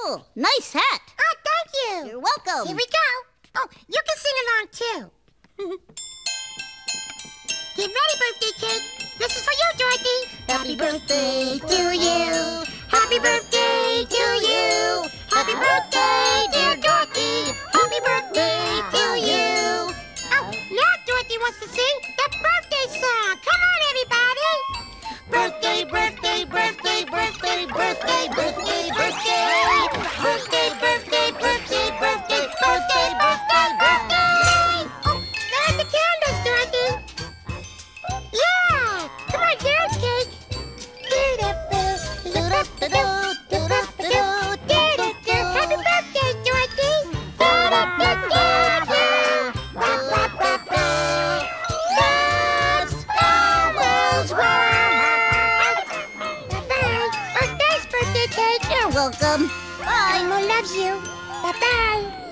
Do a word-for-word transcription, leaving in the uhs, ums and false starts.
Cool. Nice hat. Oh, thank you. You're welcome. Here we go. Oh, you can sing along, too. Get ready, birthday cake. This is for you, Dorothy. Happy birthday to you. Happy birthday to you. Happy birthday, dear Dorothy. Happy birthday to you. Oh, now Dorothy wants to sing the birthday song. Come on, everybody. Birthday, birthday, birthday, birthday, birthday, birthday, birthday. Birthday, birthday, birthday, birthday, birthday, birthday, birthday. Oh, light the candles, Dorothy. Yeah! Come on, dance, Cake. Happy birthday, Dorothy. Let's go, Wells World. Bye-bye. Oh, thanks, birthday cake. You're welcome. Bye. Elmo loves you. Bye-bye.